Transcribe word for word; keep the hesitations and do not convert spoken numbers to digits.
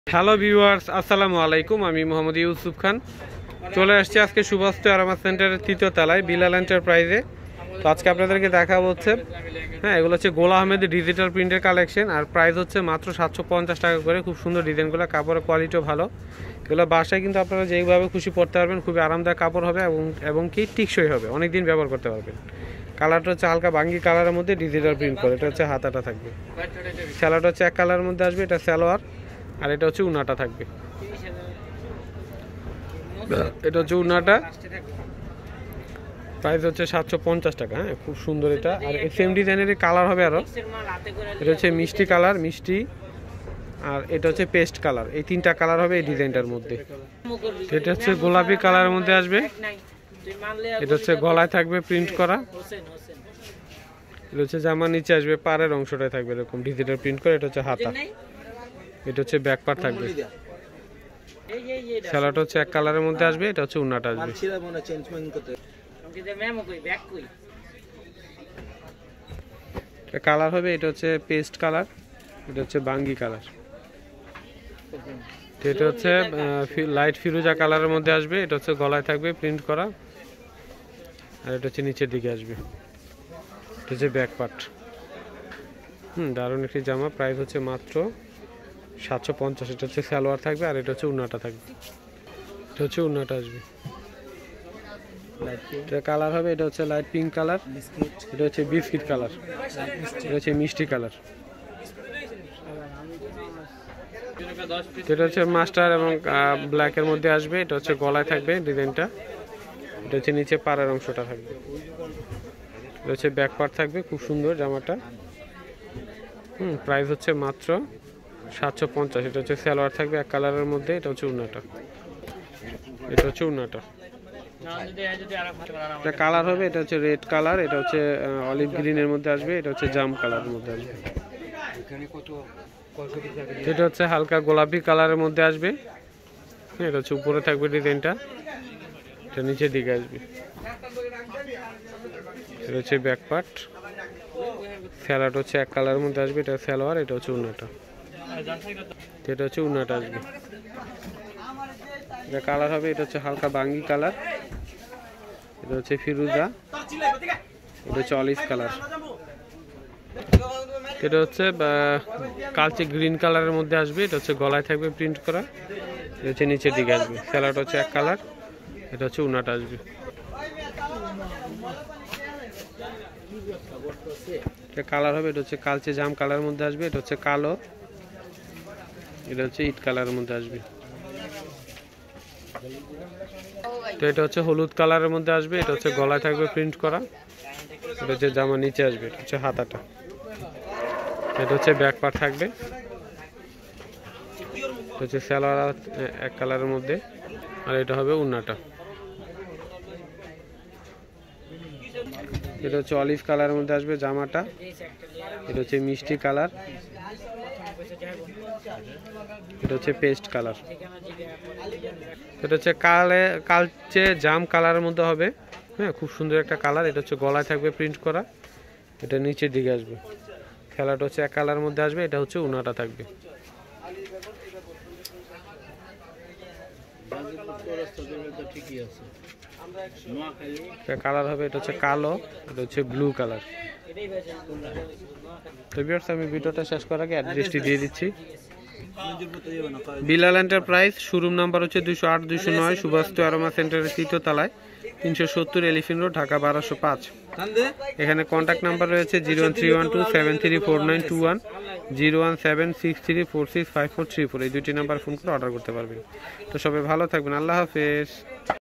Hello viewers, আসসালামু আলাইকুম। আমি মোহাম্মদ ইউসুফ খান চলে আসছি আজকে সুভাষ আরামা সেন্টারের তৃতীয় তলায় বিলাল এন্টারপ্রাইজে। তো আজকে আপনাদেরকে দেখাবো হচ্ছে হ্যাঁ এগুলো হচ্ছে গোলা আহমেদের ডিজিটাল প্রিন্টের কালেকশন, আর প্রাইস হচ্ছে মাত্র সাতশো পঞ্চাশ টাকা করে। খুব সুন্দর ডিজাইনগুলো, কাপড়ের কোয়ালিটিও ভালো। এগুলো বাসায় কিন্তু আপনারা যেইভাবে খুশি পরতে পারবেন, খুবই আরামদায়ক কাপড় হবে এবং এবং কি টিকসই হবে, অনেক দিন ব্যবহার করতে পারবেন। কালারটা হচ্ছে হালকা বাঙ্গি কালারের মধ্যে ডিজিটাল প্রিন্ট করে, এটা হচ্ছে হাতাটা থাকবে। স্যালোয়ারটা হচ্ছে এক কালারের মধ্যে আসবে, এটা স্যালোয়ার, আর এটা হচ্ছে উনাটা থাকবে। এটা হচ্ছে উনাটা, প্রাইস হচ্ছে সাতশো পঞ্চাশ টাকা। হ্যাঁ, খুব সুন্দর এটা। আর সেম ডিজাইনের কালার হবে আরো, এটা হচ্ছে মিষ্টি কালার, মিষ্টি, আর এটা হচ্ছে পেস্ট কালার। এই তিনটা কালার হবে এই ডিজাইনটার মধ্যে। এটা হচ্ছে গোলাপি কালারের মধ্যে আসবে, এটা হচ্ছে গলায় থাকবে প্রিন্ট করা। এটা হচ্ছে জামার নিচে আসবে, পাড়ের অংশটায় থাকবে এরকম ডিজিটাল প্রিন্ট করে। এটা হচ্ছে হাতা, এটা হচ্ছে ব্যাক পার্ট থাকবে। স্যালোয়ারটা হচ্ছে এক কালারের মধ্যে আসবে, এটা হচ্ছে উন্নাটা আসবে। কালার হবে, এটা হচ্ছে পেস্ট কালার, এটা হচ্ছে বাঙ্গি কালার, এটা হচ্ছে লাইট ফিরোজা কালারের মধ্যে আসবে। এটা হচ্ছে গলায় থাকবে প্রিন্ট করা, আর এটা হচ্ছে নিচের দিকে আসবে, এটা হচ্ছে ব্যাক পার্ট। হুম, দারুণ একটি জামা। প্রাইস হচ্ছে মাত্র সাতশো পঞ্চাশ। এটা হচ্ছে সালোয়ার থাকবে, আর এটা হচ্ছে উন্নাটা থাকবে, এটা হচ্ছে উন্নাটা আসবে। এটা কালার হবে, এটা হচ্ছে লাইট পিঙ্ক কালার, এটা হচ্ছে বিস্কিট কালার, এটা হচ্ছে মিষ্টি কালার। এটা হচ্ছে মাস্টার এবং ব্ল্যাকের মধ্যে আসবে। এটা হচ্ছে গলায় থাকবে ডিজাইনটা, এটা হচ্ছে নিচে পাড়ের অংশটা থাকবে, এটা হচ্ছে ব্যাক পার্ট থাকবে। খুব সুন্দর জামাটা। হুম, প্রাইস হচ্ছে মাত্র সাতশো পঞ্চাশ। এটা হচ্ছে সালোয়ার থাকবে এক কালারের মধ্যে, এটা হচ্ছে উন্নাটা, এটা হচ্ছে উন্নাটা। এটা কালার হবে, এটা হচ্ছে রেড কালার, এটা হচ্ছে অলিভ গ্রিনের মধ্যে আসবে, এটা হচ্ছে জাম কালারের মধ্যে আসবে। এটা হচ্ছে হালকা গোলাপি কালারের মধ্যে আসবে। এটা হচ্ছে উপরে থাকবে ডিজাইনটা, এটা নিচের দিকে আসবে। এটা হচ্ছে ব্যাক পার্ট। স্যালোয়ার হচ্ছে এক কালারের মধ্যে আসবে, এটা সালোয়ার, এটা হচ্ছে উন্নাটা, এটা হচ্ছে উন্নাটা আসবে। এটা কালার হবে, এটা হচ্ছে হালকা বাঙ্গি কালার, এটা হচ্ছে ফিরোজা, এটা হচ্ছে অলিভ কালার, এটা হচ্ছে কালচে গ্রিন কালারের মধ্যে আসবে। এটা হচ্ছে গলায় থাকবে প্রিন্ট করা, এটা হচ্ছে নিচের দিকে আসবে। স্যালোয়ারটা হচ্ছে এক কালার, এটা হচ্ছে উন্নাটা আসবে। এটা কালার হবে, এটা হচ্ছে কালচে জাম কালারের মধ্যে আসবে, এটা হচ্ছে কালো, এটা হচ্ছে ইট কালারের মধ্যে আসবে। তো এটা হচ্ছে হলুদ কালারের মধ্যে আসবে, এটা হচ্ছে গলায় থাকবে প্রিন্ট করা, এটা হচ্ছে জামা নিচে আসবে, এটা হচ্ছে হাতাটা, এটা হচ্ছে ব্যাক পার্ট থাকবে। এটা হচ্ছে সালোয়ার এক কালারের মধ্যে, আর এটা হবে উন্নাটা। এটা হচ্ছে অলিভ কালারের মধ্যে আসবে জামাটা, এটা হচ্ছে মিষ্টি কালার, এটা হচ্ছে পেস্ট কালার, এটা হচ্ছে কালে কালচে জাম কালারের মধ্যে হবে। হ্যাঁ, খুব সুন্দর একটা কালার। এটা হচ্ছে গলায় থাকবে প্রিন্ট করা, এটা নিচের দিকে আসবে। খেলাটা হচ্ছে এক কালারের মধ্যে আসবে, এটা হচ্ছে উনাটা থাকবে। কালার হবে, এটা হচ্ছে কালো, এটা হচ্ছে ব্লু কালার। তো ভিউয়ার্স, আমি ভিডিওটা শেষ করার আগে অ্যাড্রেসটি দিয়ে দিচ্ছি। বিলাল এন্টারপ্রাইজ, শোরুম নাম্বার হচ্ছে দুইশো আট দুইশো নয় সুভাষ আরামা সেন্টারের তৃতীয় তলায়, তিনশো সত্তর এলিফেন্ট রোড, ঢাকা বারোশো পাঁচ। এখানে কন্ট্যাক্ট নাম্বার রয়েছে zero one three one two seven three four nine two one, zero one seven six three four six five four three four. এই দুইটি নাম্বার ফোন করে অর্ডার করতে পারবেন। তো সবাই ভালো থাকবেন, আল্লাহ হাফেজ।